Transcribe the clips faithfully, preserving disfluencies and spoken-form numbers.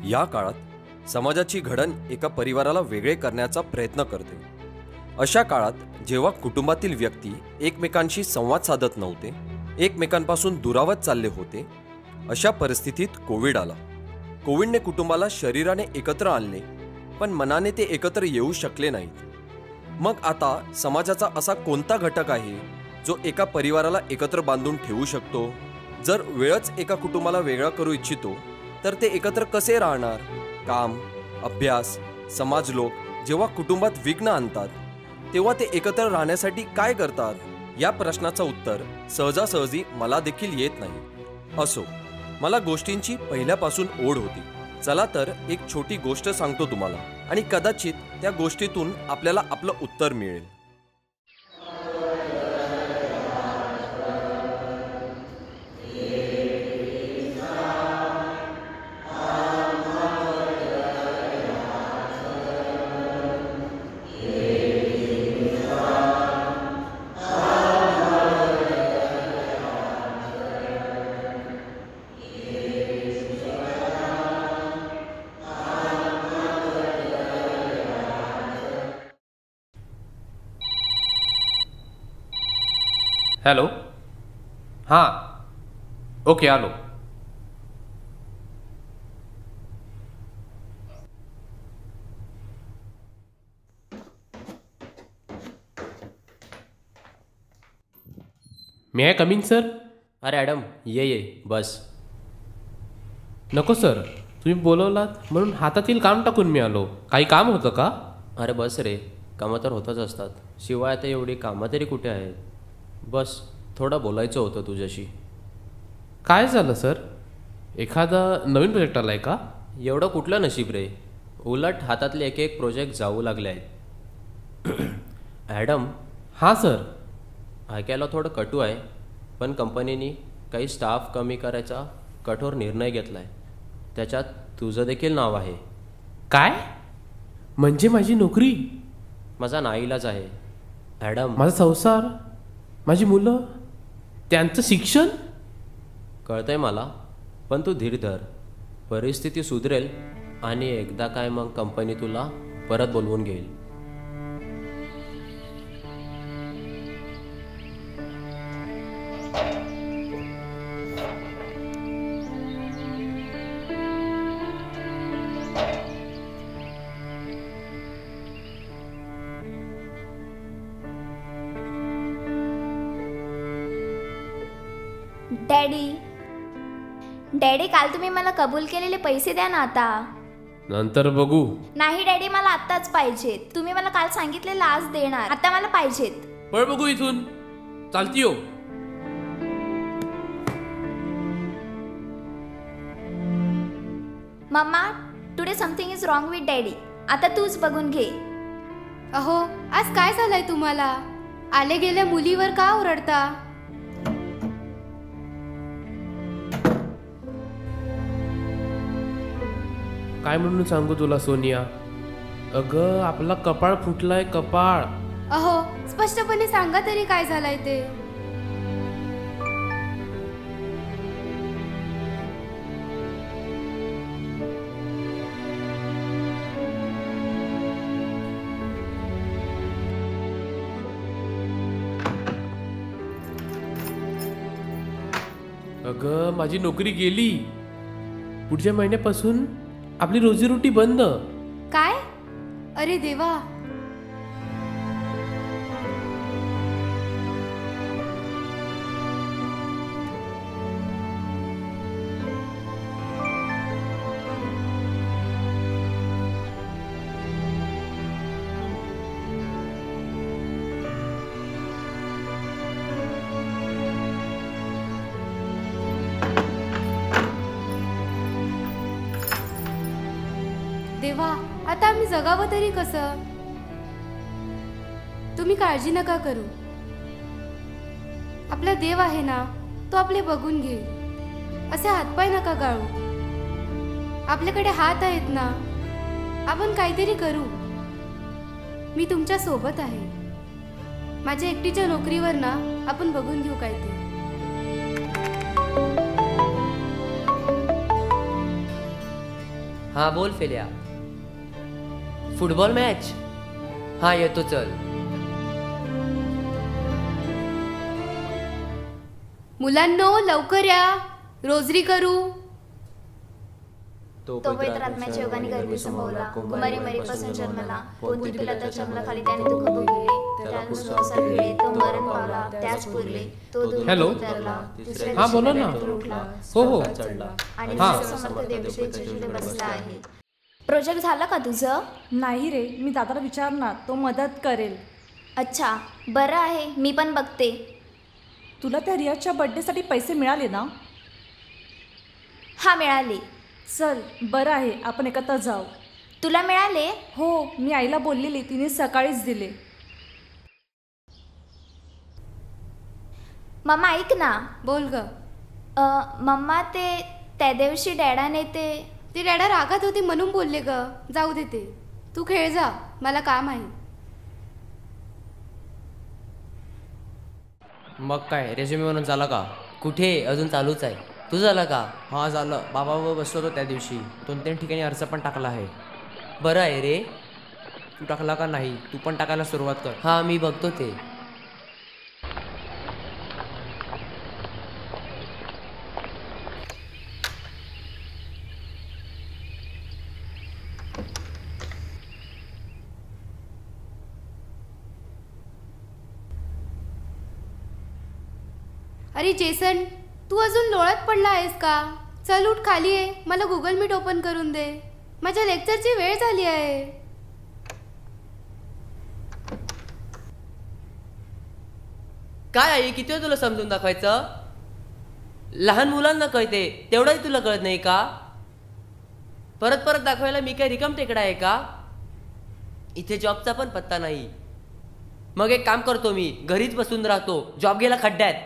या काळात समाजाची घडण एका परिवाराला वेगळे करण्याचा प्रयत्न करते। अशा काळात जेव्हा कुटुंबातील व्यक्ती एकमेकांशी संवाद साधत नव्हते, एकमेकांपासून दुरावत चालले होते, अशा परिस्थितीत कोविड आला। कोविडने कुटुंबाला शरीराने एकत्र आणले, पण मनाने ते एकत्र येऊ शकले नाहीत। मग आता समाजाचा असा कोणता घटक आहे जो एका परिवाराला एकत्र बांधून ठेवू शकतो? जर वेळच एका कुटुंबाला वेगळा करू इच्छितो तर ते एकत्र कसे राहणार? काम, अभ्यास, समाज लोक जेव्हा कुटुंबात विघ्न आणतात तेव्हा ते एकत्र राहण्यासाठी काय करतात? या प्रश्नाचं उत्तर सहजासहजी मला देखील येत नाही। असो, मला गोष्टींची पहिल्यापासून ओढ होती। चला तर एक छोटी गोष्ट सांगतो तुम्हाला, आणि कदाचित त्या गोष्टीतून आपल्याला आपलं उत्तर मिळेल। हॅलो, हां, ओके, आलो। May I come in sir? अरे ॲडम, ये ये बस। नको सर, तुम्ही बोलवलात म्हणून हातातील काम टाकून मी आलो। काही काम होतं का? अरे बस रे, कामं तर होतच असतात, शिवाय आता एवढी कामं तरी कुठे आहेत। बस थोडं बोलायचं होतं तुझ्याशी। काय झालं सर? एखादा नवीन प्रोजेक्ट आला आहे का? एवढं कुठलं नशीब रे, उलट हातातले एक एक प्रोजेक्ट जाऊ लागले आहेत। ॲडम। हां सर। ऐकायला थोडं कटू आहे, पण कंपनीने काही स्टाफ कमी करायचा कठोर निर्णय घेतला आहे। त्याच्यात तुझं देखील नाव आहे। काय? म्हणजे माझी नोकरी? माझा नाईलाज आहे ॲडम। माझा संसार, माझी मुलं, त्यांचं शिक्षण? कळतंय मला, पण तू धीर धर, परिस्थिती सुधरेल आणि एकदा काय मग कंपनी तुला परत बोलवून घेईल। डॅडी, डॅडी काल तुम्ही मला कबूल केलेले पैसे द्या ना आता। नंतर बघू। नाही डॅडी, मला आत्ताच पाहिजेत। तुम्ही मला काल सांगितलेलं आज देणार, आता मला पाहिजेत। पळ बघू इथून, चालती हो। Mama, today something is wrong with daddy. आता तूच बघून घे। अहो, आज काय झालंय तुम्हाला? आले गेल्या मुलीवर का ओरडता? काय म्हणून सांगू तुला सोनिया? अगं, आपला कपाळ फुटलाय, कपाळ। अहो, स्पष्टपणे सांगा तरी काय झालंय ते। अगं, माझी नोकरी गेली। पुढच्या महिन्यापासून आपली रोजीरोटी बंद। काय? अरे देवा। देवा, आता आम्ही जगावं तरी कसं? तुम्ही काळजी नका करू, आपला देव आहे ना, तो आपले बघून घेईल। असे हातपाय नका गाळू, आपल्याकडे हात आहेत ना, आपण काहीतरी करू। मी तुमच्या सोबत आहे। माझ्या एकटीच्या नोकरीवर ना आपण बघून घेऊ काय ते। हां बोल फेल्या. Football match. हां येतो चल. मुलांनो लवकर या, रोजरी करू. तो पवित्र आत्म्याच्या योगाने गर्भी संभवला, कुमारी मरीपासून जन्मला, पोती पिलाच्या जन्माखाली त्याने दुःख भोगले, त्याला संसार भिडले, तो मरण पावला, त्याच पुरले, तो दुःख हॅलो. उतरला, तिसऱ्या हा, बोला दिवशी ना. तो उठला, हो हो आणि हा. समर्थ देवतेच्या जिथे बसला आहे. प्रोजेक्ट झालं का तुझं? नाही रे, मी दादाला विचारणार, तो मदत करेल. अच्छा बरं आहे, मी पण बघते. तुला त्या रियाच्या बड्डेसाठी पैसे मिळाले ना? हा मिळाले. चल बरं आहे, आपण एकत्र जाऊ. तुला मिळाले? हो, मी आईला बोललेली, तिने सकाळीच दिले. मम्मा ऐक ना. बोल ग. अ, मम्मा ते त्या दिवशी डॅडाने ते ती डॅडा रागात होती म्हणून बोलले ग. जाऊ दे ते. तू खेळ जा, मला काम आहे. मग काय रेझ्युमे म्हणून झाला का? कुठे अजून चालूच आहे. तू झाला का? हां झालं. बाबाबरोबर बसलो होतो त्या दिवशी. दोन तीन ठिकाणी अर्ज पण टाकला आहे. बरं आहे रे. तू टाकला का नाही? तू पण टाकायला सुरुवात कर. हां मी बघतो ते. अरे जेसन, तू अजून लोळत पडला आहेस का? चल उठ, खाली आहे. मला गुगल मीट ओपन करून दे. माझ्या लेक्चरची वेळ झाली आहे. काय आई, किती वेळ तुला समजून दाखवायचं? लहान मुलांना कळते तेवढंही तुला कळत नाही का? परत परत दाखवायला मी काय रिकाम टेकडा आहे का? इथे जॉबचा पण पत्ता नाही. मग एक काम करतो, मी घरीच बसून राहतो. जॉब गेला खड्ड्यात.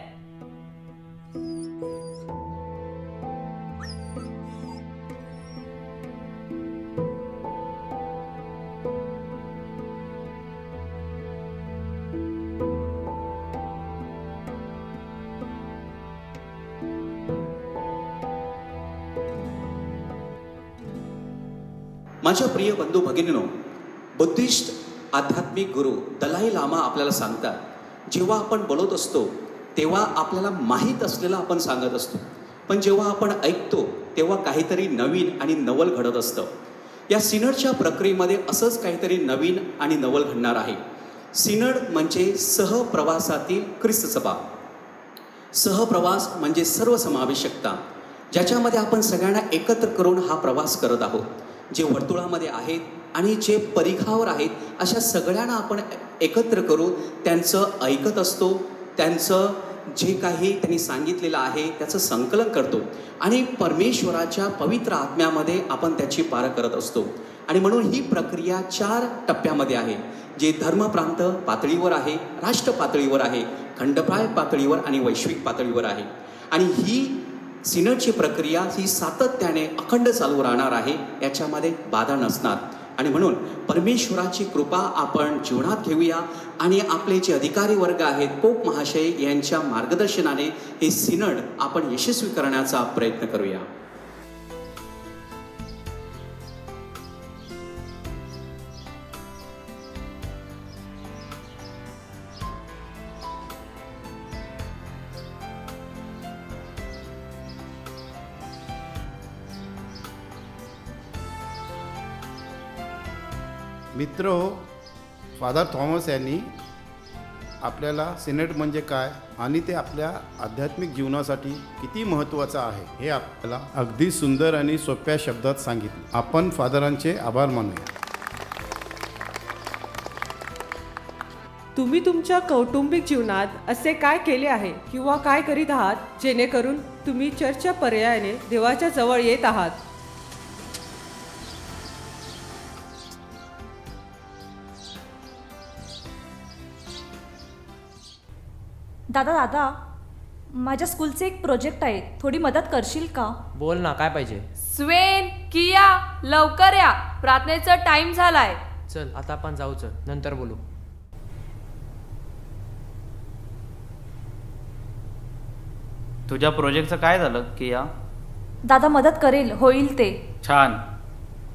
माझ्या प्रिय बंधू भगिनींनो, बुद्धिस्ट आध्यात्मिक गुरु दलाई लामा आपल्याला सांगतात, जेव्हा आपण बोलत असतो तेव्हा आपल्याला माहीत असलेलं आपण सांगत असतो, पण जेव्हा आपण ऐकतो तेव्हा काहीतरी नवीन आणि नवल घडत असतं. या सिनडच्या प्रक्रियेमध्ये असंच काहीतरी नवीन आणि नवल घडणार आहे. सिनड म्हणजे सहप्रवासातील ख्रिस्त सभा. सहप्रवास म्हणजे सर्वसमावेशकता, ज्याच्यामध्ये आपण सगळ्यांना एकत्र करून हा प्रवास करत आहोत. जे वर्तुळामध्ये आहेत आणि जे परिघावर आहेत अशा सगळ्यांना आपण एकत्र करून त्यांचं ऐकत असतो, त्यांचं जे काही त्यांनी सांगितलेलं आहे त्याचं संकलन करतो आणि परमेश्वराच्या पवित्र आत्म्यामध्ये आपण त्याची पार करत असतो. आणि म्हणून ही प्रक्रिया चार टप्प्यामध्ये आहे, जे धर्मप्रांत पातळीवर आहे, राष्ट्र पातळीवर आहे, खंडप्राय पातळीवर आणि वैश्विक पातळीवर आहे. आणि ही सिनडची प्रक्रिया ही सातत्याने अखंड चालू राहणार आहे, याच्यामध्ये बाधा नसणार. आणि म्हणून परमेश्वराची कृपा आपण जीवनात घेऊया आणि आपले जे अधिकारी वर्ग आहेत, पोप महाशय यांच्या मार्गदर्शनाने हे सिनड आपण यशस्वी करण्याचा प्रयत्न करूया. मित्र हो, फादर थॉमस यांनी आपल्याला सिनेट म्हणजे काय आणि ते आपल्या आध्यात्मिक जीवनासाठी किती महत्त्वाचं आहे हे आपल्याला अगदी सुंदर आणि सोप्या शब्दात सांगितले. आपण फादरांचे आभार मानूया. तुम्ही तुमच्या कौटुंबिक जीवनात असे काय केले आहे किंवा काय करीत आहात जेणेकरून तुम्ही चर्चच्या पर्यायाने देवाच्या जवळ येत आहात? दादा दादा माझ्या स्कूलचे एक प्रोजेक्ट आहे, थोडी मदत करशील का? बोल ना, काय पाहिजे? स्वेन, किया, लवकर या, प्रार्थनेचा टाइम झालाय. चल आता आपण जाऊ, चल नंतर बोलू. तुझ्या प्रोजेक्टचं काय झालं किया? दादा मदत करेल, होईल ते. छान.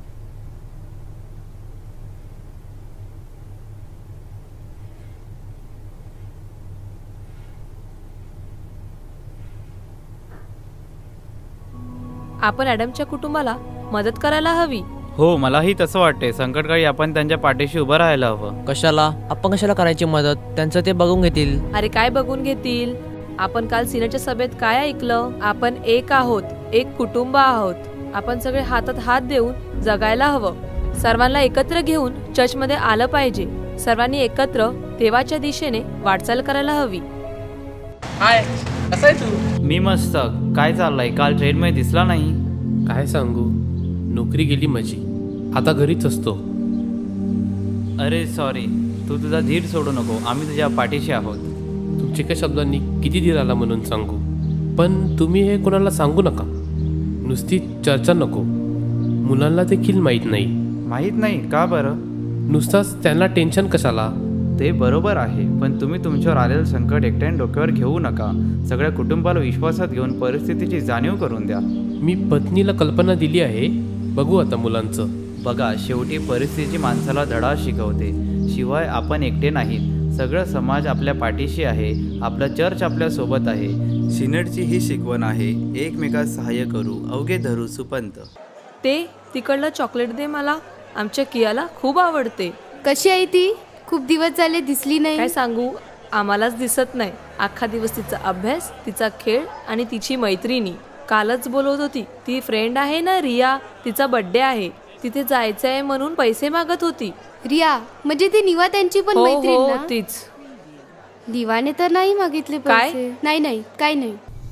आपण ॲडमच्या कुटुंबाला मदत करायला हवी. हो, मलाही तसं वाटते. संकटकाळी आपण त्यांच्या पाठीशी उभं राहायला हवं. कशाला? आपण कशाला करायची मदत? त्यांचं ते बघून घेतील. अरे काय बघून घेतील? आपण काल सिनेटच्या सभेत काय ऐकलं? आपण एक आहोत, एक कुटुंब आहोत. आपण सगळे हातात हात देऊन जगायला हवं. सर्वांना एकत्र घेऊन चर्चमध्ये आलं पाहिजे. सर्वांनी एकत्र देवाच्या दिशेने वाटचाल करायला हवी. हाय, कसं आहे तू? मी मस्त. काय चाललंय? काल ट्रेनमध्ये दिसला नाही. काय सांगू, नोकरी गेली माझी. आता घरीच असतो. अरे सॉरी. तू तुझा धीर सोडू नको. आम्ही तुझ्या पाठीशी आहोत. तुमच्या काही शब्दांनी किती धीर आला म्हणून सांगू. पण तुम्ही हे कोणाला सांगू नका. नुसती चर्चा नको. मुलांना देखील माहीत नाही. माहीत नाही का बरं? नुसताच त्यांना टेन्शन कशाला? ते बरोबर आहे, पण तुम्ही तुमच्यावर आलेलं संकट एकट्याने डोक्यावर घेऊ नका. सगळ्या कुटुंबाला विश्वासात घेऊन परिस्थितीची जाणीव करून द्या. मी पत्नीला कल्पना दिली आहे. बघू आता मुलांचं. बघा, शेवटी परिस्थिती माणसाला धडा शिकवते. शिवाय आपण एकटे नाहीत. सगळं समाज आपल्या पाठीशी आहे. आपला चर्च आपल्या सोबत आहे. सिनेटची ही शिकवण आहे, एकमेकात सहाय्य करू, अवघे धरू सुपंत. ते तिकडलं चॉकलेट दे मला. आमच्या कियाला खूप आवडते. कशी आहे ती? खूप दिवस झाले दिसली नाही. काय सांगू, आम्हालाच दिसत नाही. अख्खा दिवस तिचा अभ्यास, तिचा खेळ आणि तिची मैत्रिणी. कालच बोलवत होती. ती फ्रेंड आहे ना रिया, तिचा बर्थडे आहे. तिथे जायचं आहे म्हणून पैसे मागत होती. रिया म्हणजे ती निवा त्यांची पण हो, मैत्रीण हो, ना? तीच. निवाने तर नाही मागितले काय? पैसे. नाही नाही काय नाही.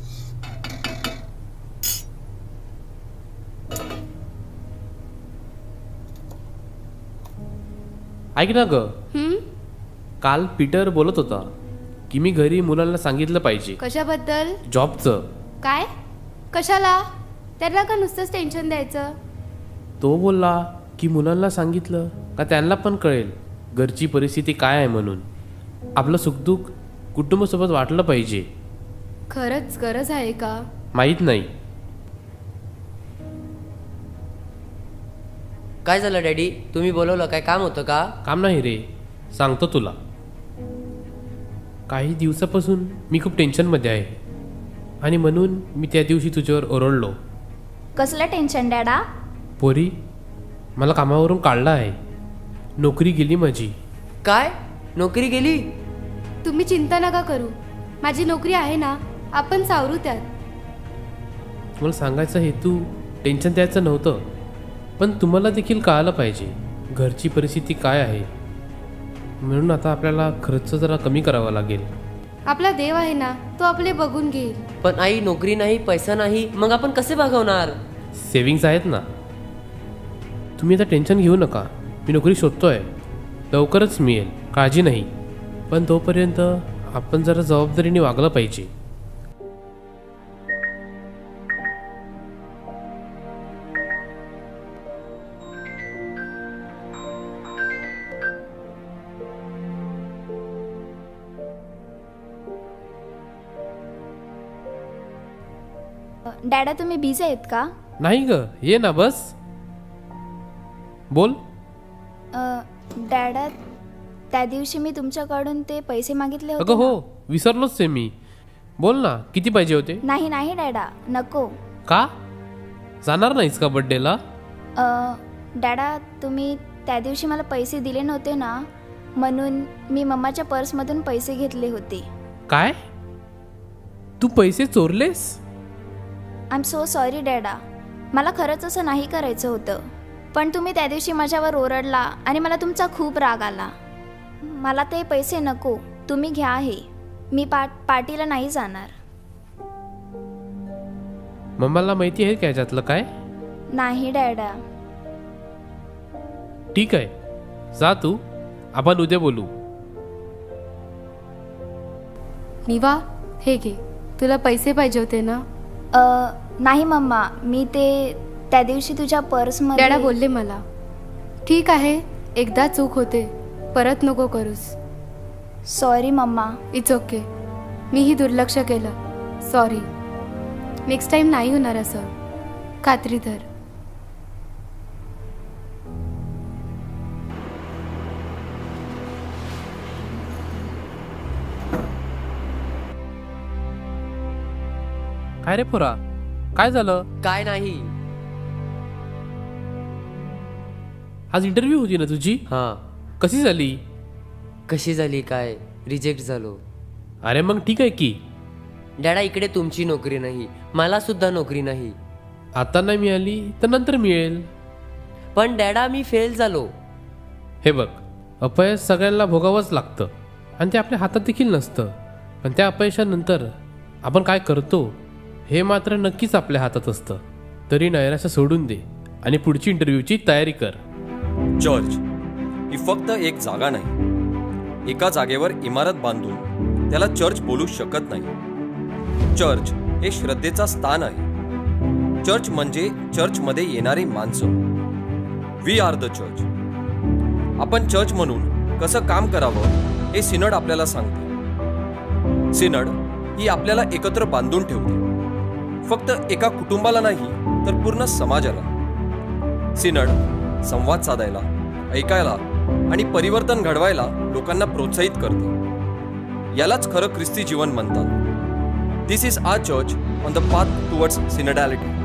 ऐक ना ग, हम्म? काल पीटर बोलत होता की मी घरी मुलांना सांगितलं पाहिजे कशाबद्दल? जॉबचं. काय? कशाला? त्यांना का नुसतंच टेन्शन द्यायचं? तो बोलला की मुलांना सांगितलं का त्यांना पण कळेल घरची परिस्थिती काय आहे म्हणून. आपलं सुखदुःख कुटुंबासोबत वाटलं पाहिजे. खरंच गरज आहे का? माहीत नाही. काय झालं डॅडी? तुम्ही बोलवलं? काय काम होतं का? काम नाही रे, सांगतो तुला. काही दिवसापासून मी खूप टेन्शनमध्ये आहे आणि म्हणून मी त्या दिवशी तुझ्यावर ओरडलो. कसलं टेन्शन डॅडा? पोरी, मला कामावरून काढलं आहे. नोकरी गेली माझी. काय? नोकरी गेली? तुम्ही चिंता नका करू. माझी नोकरी आहे ना, आपण सावरू त्यात. मला सांगायचा हेतू टेन्शन द्यायचं नव्हतं, पण तुम्हाला देखील कळालं पाहिजे घरची परिस्थिती काय आहे. म्हणून आता आपल्याला खर्च जरा कमी करावा लागेल. आपला देव आहे ना, तो आपले बघून घेईल. पण आई, नोकरी नाही, पैसा नाही, मग आपण कसे भागवणार? सेविंग्स आहेत ना. तुम्ही आता टेन्शन घेऊ नका. मी नोकरी शोधतोय, लवकरच मिळेल, काळजी नाही. पण तोपर्यंत आपण जरा जबाबदारीने वागलं पाहिजे. डॅडा तुम्ही बिझी आहेत का? नाही ग, ये ना बस. बोल. डॅडा, त्या दिवशी मी तुमच्याकडून ते पैसे मागितले होते. अगं हो, विसरलोच ते मी. बोल ना, किती पाहिजे होते? नाही नाही डॅडा, नको. का? जाणार नाहीस का बर्थडेला? डॅडा, तुम्ही त्या दिवशी मला पैसे दिले नव्हते ना, म्हणून मी मम्माच्या पर्समधून पैसे घेतले होते. काय? तू पैसे चोरलेस? I am so sorry dada. मला खरंच असं नाही करायचं होतं, पण तुम्ही त्या दिवशी माझ्यावर ओरडला आणि मला तुमचा खूप राग आला. मला ते पैसे नको, तुम्ही घ्या हे. मी पाट पार्टीला नाही जाणार. मम्माला माहिती आहे का याच्यातलं काय? नाही डॅडा. ठीक आहे, जा तू. आपण उद्या बोलू. निवा, हे घे. तुला पैसे पाहिजे होते ना? नाही मम्मा, मी ते त्या दिवशी तुझ्या पर्समध्ये. डॅडा बोलले मला. ठीक आहे, एकदा चूक होते, परत नको करूस. Sorry mama. It's okay. मीही दुर्लक्ष केलं, सॉरी. नेक्स्ट टाइम नाही होणार असं, खात्री धर. काय रे पोरा, काय झालं? काय नाही. आज इंटरव्ह्यू होती ना तुझी? हां. कशी झाली? कशी झाली काय? रिजेक्ट झालो. अरे मग ठीक आहे की. डॅडा, इकडे तुमची नोकरी नाही, मला सुद्धा नोकरी नाही. आता नाही मिळाली तर नंतर मिळेल. पण डॅडा, मी फेल झालो. हे बघ, अपयश सगळ्यांना भोगावंच लागतं आणि ते आपल्या हातात देखील नसतं. पण त्या अपयशानंतर आपण काय करतो हे मात्र नक्कीच आपल्या हातात असतं. तरी नैराश्य सोडून दे आणि पुढची इंटरव्ह्यूची तयारी कर. चर्च ही फक्त एक जागा नाही. एका जागेवर इमारत बांधून त्याला चर्च बोलू शकत नाही. चर्च हे श्रद्धेचा स्थान आहे. चर्च म्हणजे चर्चमध्ये येणारी माणसं. We are the church. आपण चर्च म्हणून कसं काम करावं हे सिनड आपल्याला सांगते. सिनड ही आपल्याला एकत्र बांधून ठेवते, फक्त एका कुटुंबाला नाही तर पूर्ण समाजाला. सिनड संवाद साधायला, ऐकायला आणि परिवर्तन घडवायला लोकांना प्रोत्साहित करते. यालाच खरं ख्रिस्ती जीवन म्हणतात. This is our church on the path towards सिनडॅलिटी.